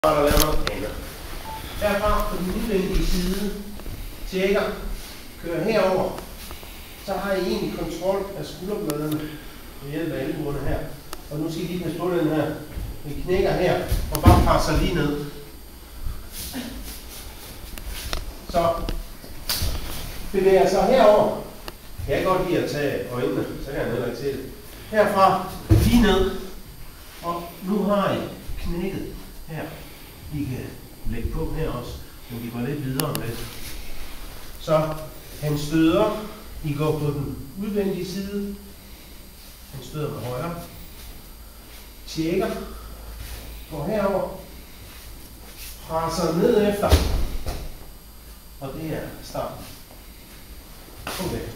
der laver noget andet. Herfra på den udvendige side, tjekker, kører herover, så har I egentlig kontrol af skulderbladene ved hjælp af albuerne her. Og nu skal I lige passe på den her. Vi knækker her og bare presser lige ned. Så bevæger sig herover. Jeg kan godt lide at tage øjnene, så kan jeg heller ikke se det. Herfra lige ned. Og nu har I knækket her. I kan lægge på her også, men vi går lidt videre med det. Så han støder. I går på den udvendige side. Han støder med højre. Tjekker. Går herover. Presser ned efter. Og det er starten. Okay.